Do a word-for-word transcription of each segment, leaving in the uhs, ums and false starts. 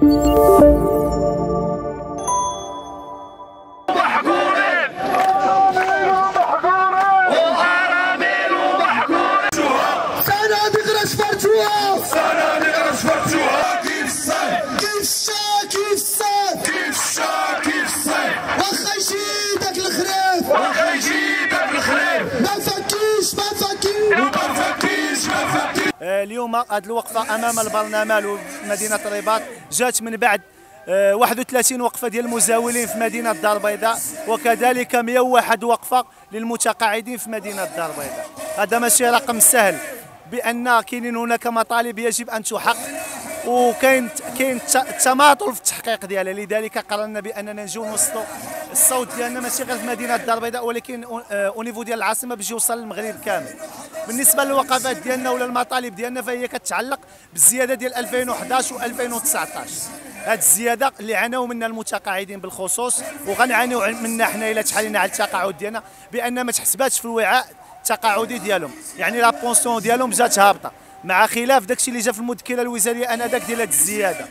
اليوم هذه الوقفه امام البرنامج ومدينه الرباط جات من بعد واحد وثلاثين وقفه ديال المزاولين في مدينه الدار البيضاء، وكذلك مئة وواحد وقفه للمتقاعدين في مدينه الدار البيضاء. هذا ماشي رقم سهل، بان كاينين هناك مطالب يجب ان تحقق، وكاين كاين تماطل في التحقيق ديالها. لذلك قررنا باننا نجيو نوصلوا الصوت ديالنا ماشي غير في مدينه الدار البيضاء، ولكن او نيفو ديال العاصمه باش يوصل للمغرب كامل. بالنسبه للوقفات ديالنا ولا المطالب ديالنا فهي كتعلق بالزياده ديال ألفين وحداش و ألفين وتسعطاش. هذه الزياده اللي عانوا منها المتقاعدين بالخصوص، وغنعانيو منها حنا الا تحالينا على التقاعد ديالنا، بان ما تحسباتش في الوعاء التقاعدي ديالهم، يعني لا بونسيون ديالهم جات هابطه، مع خلاف داكشي اللي جا في المذكره الوزاريه انذاك ديال هذه الزياده.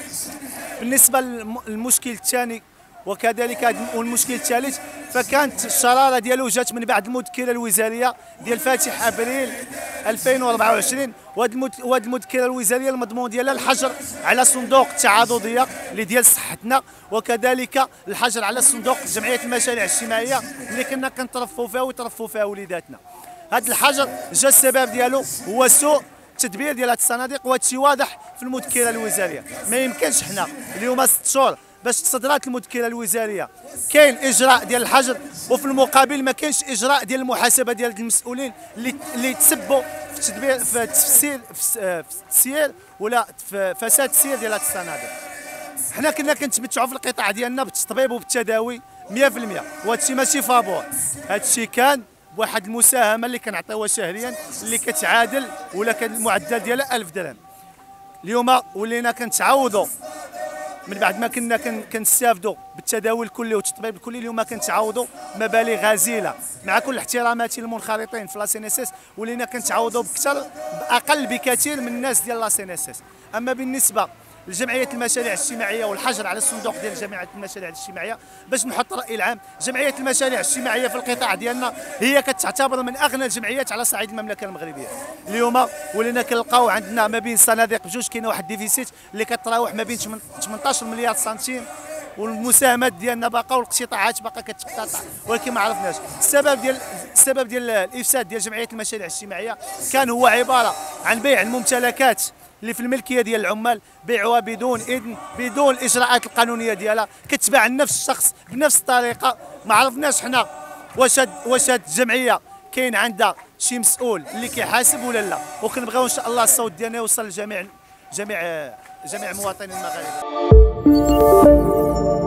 بالنسبه للمشكل الثاني وكذلك المشكل الثالث، فكانت الشراره ديالو جات من بعد المذكره الوزاريه ديال فاتح ابريل ألفين وأربعة وعشرين، وهذه المذكره الوزاريه المضمون ديالها الحجر على صندوق التعاضديه اللي ديال صحتنا، وكذلك الحجر على صندوق جمعيه المشاريع الاجتماعيه اللي كنا كنترفوا فيها ويترفوا فيها وليداتنا. هذا الحجر جا السبب ديالو هو سوء التدبير ديال هذه الصناديق، وهذا الشيء واضح في المذكره الوزاريه. ما يمكنش حنا اليوم ست شهور باش تصدرات المذكره الوزاريه كاين اجراء ديال الحجر، وفي المقابل ما كاينش اجراء ديال المحاسبه ديال المسؤولين اللي اللي تسبوا في التدبير في التفسير في التسيير ولا في فساد التسيير ديال هذه الصناديق. حنا كنا كنتمتعوا في القطاع ديالنا بالتطبيب وبالتداوي مئة في المئة، وهذا الشيء ماشي فابور، هذا الشيء كان بواحد المساهمه اللي كنعطيوها شهريا اللي كتعادل ولا كان المعدل ديالها ألف درهم. اليوم ولينا كنتعاوضوا من بعد ما كنا كنستافدوا بالتداول الكلي والتطبيب الكلي، اليوم كنتعاوضوا مبالغ غزيره. مع كل احتراماتي للمنخرطين في لاسين اس اس، ولينا كنتعاوضوا بكثر باقل بكثير من الناس ديال لاسين اس اس. اما بالنسبه لجمعيه المشاريع الاجتماعيه والحجر على الصندوق ديال جمعيه المشاريع الاجتماعيه، باش نحط الراي العام، جمعيه المشاريع الاجتماعيه في القطاع ديالنا هي كتعتبر من اغنى الجمعيات على صعيد المملكه المغربيه. اليوم ولينا كنلقاو عندنا ما بين الصناديق بجوج كاينه واحد ديفيسيت اللي كتراوح ما بين ثمنطاش مليار سنتيم، والمساهمات ديالنا باقا والاقتطاعات باقا كتقتطع، ولكن ما عرفناش السبب ديال السبب ديال الافساد ديال جمعيه المشاريع الاجتماعيه كان هو عباره عن بيع الممتلكات اللي في الملكيه ديال العمال، بيعوها بدون اذن، بدون الاجراءات القانونيه ديالها، كتباع لنفس الشخص بنفس الطريقه. ما عرفناش حنا واش واش هاد الجمعيه كاين عندها شي مسؤول اللي كيحاسب ولا لا، وكنبغيو ان شاء الله الصوت ديالنا يوصل لجميع جميع جميع مواطني المغاربه.